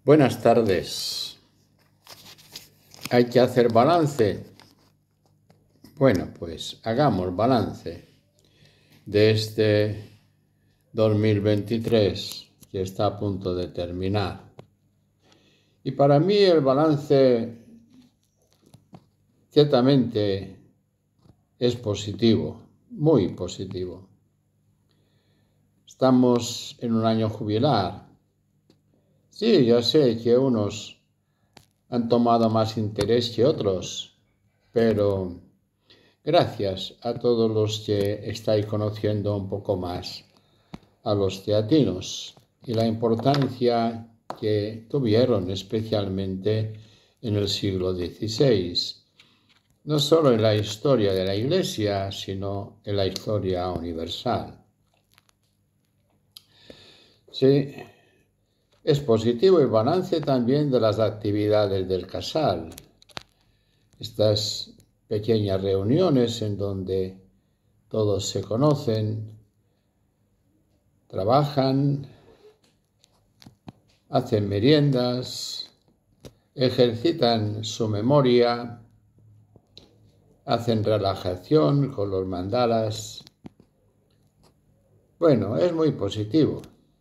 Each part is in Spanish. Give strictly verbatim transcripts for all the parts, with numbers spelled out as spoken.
Buenas tardes. ¿Hay que hacer balance? Bueno, pues hagamos balance de este dos mil veintitrés que está a punto de terminar. Y para mí el balance ciertamente es positivo, muy positivo. Estamos en un año jubilar. Sí, ya sé que unos han tomado más interés que otros, pero gracias a todos los que estáis conociendo un poco más a los teatinos y la importancia que tuvieron especialmente en el siglo dieciséis, no solo en la historia de la Iglesia, sino en la historia universal. Sí, es positivo el balance también de las actividades del casal. Estas pequeñas reuniones en donde todos se conocen, trabajan, hacen meriendas, ejercitan su memoria, hacen relajación con los mandalas. Bueno, es muy positivo.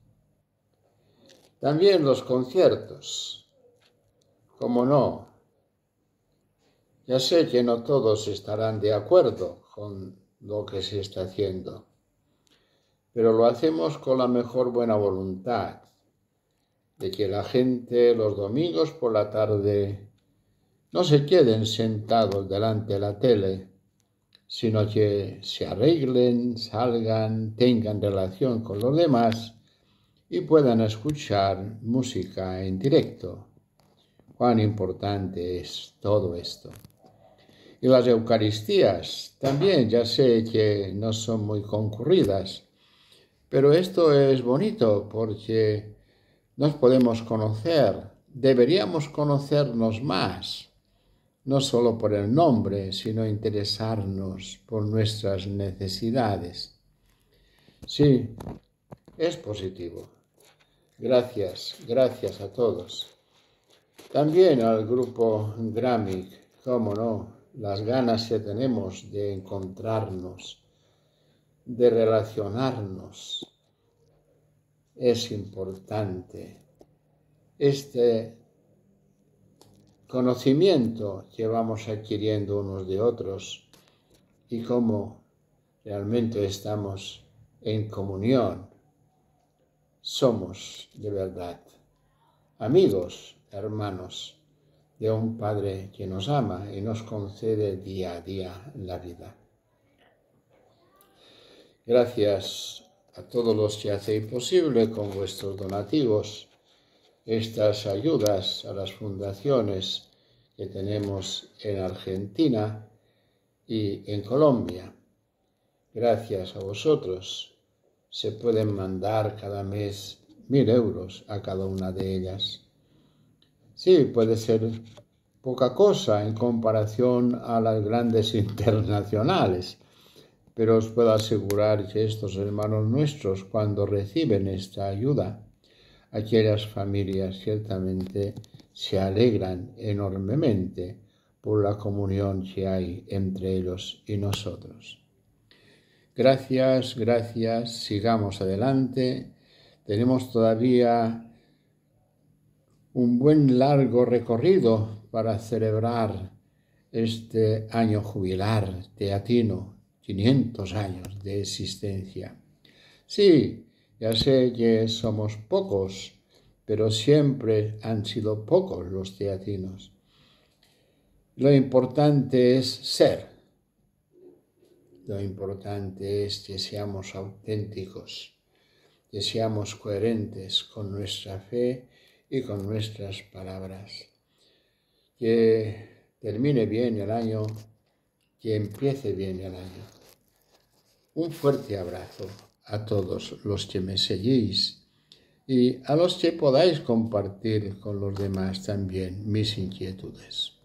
También los conciertos, como no. Ya sé que no todos estarán de acuerdo con lo que se está haciendo, pero lo hacemos con la mejor buena voluntad, de que la gente los domingos por la tarde no se queden sentados delante de la tele, sino que se arreglen, salgan, tengan relación con los demás y puedan escuchar música en directo. Cuán importante es todo esto. Y las Eucaristías también, ya sé que no son muy concurridas, pero esto es bonito porque nos podemos conocer, deberíamos conocernos más, no solo por el nombre, sino interesarnos por nuestras necesidades. Sí, es positivo. Gracias, gracias a todos. También al grupo Gramic, cómo no, las ganas que tenemos de encontrarnos, de relacionarnos, es importante. Este conocimiento que vamos adquiriendo unos de otros y cómo realmente estamos en comunión. Somos de verdad amigos, hermanos de un Padre que nos ama y nos concede día a día la vida. Gracias a todos los que hacéis posible con vuestros donativos estas ayudas a las fundaciones que tenemos en Argentina y en Colombia. Gracias a vosotros se pueden mandar cada mes mil euros a cada una de ellas. Sí, puede ser poca cosa en comparación a las grandes internacionales, pero os puedo asegurar que estos hermanos nuestros, cuando reciben esta ayuda, aquellas familias ciertamente se alegran enormemente por la comunión que hay entre ellos y nosotros. Gracias, gracias, sigamos adelante. Tenemos todavía un buen largo recorrido para celebrar este año jubilar teatino, quinientos años de existencia. Sí, ya sé que somos pocos, pero siempre han sido pocos los teatinos. Lo importante es ser. Lo importante es que seamos auténticos, que seamos coherentes con nuestra fe y con nuestras palabras. Que termine bien el año, que empiece bien el año. Un fuerte abrazo a todos los que me seguís y a los que podáis compartir con los demás también mis inquietudes.